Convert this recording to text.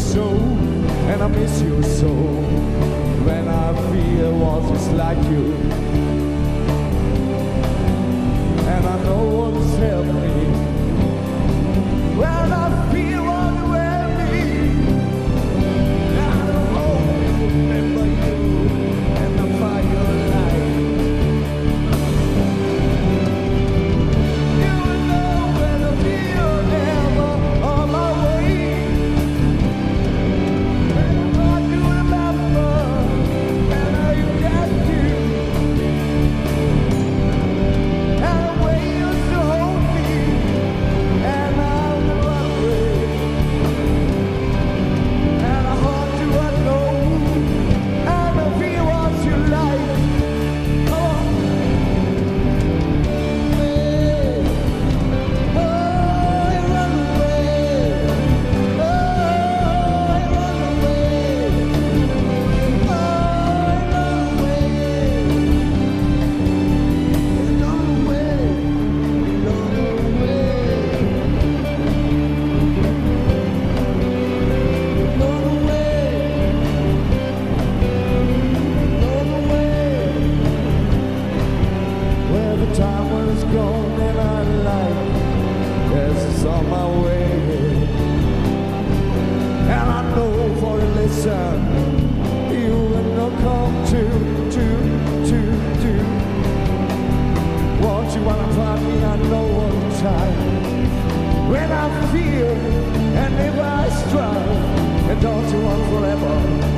so, and I miss you so. When I feel was just like you, and I know what's helped me. When I feel what you help me, I don't always remember you and the fire light. You know when I feel ever on my way, and I'm hard to remember, and I got you, and the way you used to hold me, and I'm the one way, and I hard to unknow, and I feel what you like. Come on. Oh, you run away. Oh, you run away. Oh, you run away. You run away. You run away. Run away. Run away. Well, the time was gone and I like, yes, it's on my way. And I know for a listen, you will not come to. Won't you wanna find me? I know all the time. When I feel and if I strive, and don't you want forever?